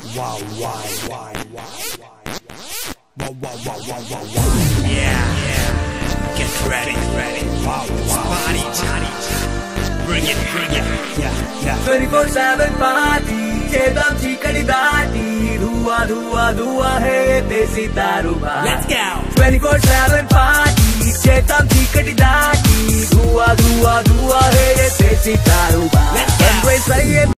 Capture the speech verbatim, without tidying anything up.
wow, wow, wow, wow, wow, wow, wow, wow, wow, wow. Yeah, yeah. Get ready, ready. Wow, wow. Party, Johnny. Bring it, bring it. Yeah, yeah. twenty-four seven party, chedam chikadi daati, dhua dhua dhua hai desi daru bhaat. Let's go. twenty-four seven party, chedam chikadi daati, dhua dhua dhua hai desi daru bhaat. Let's go.